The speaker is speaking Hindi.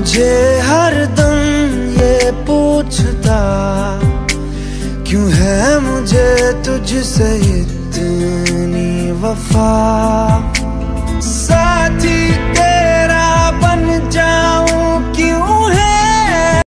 मुझे हर दम ये पूछता, क्यों है मुझे तुझसे इतनी वफा।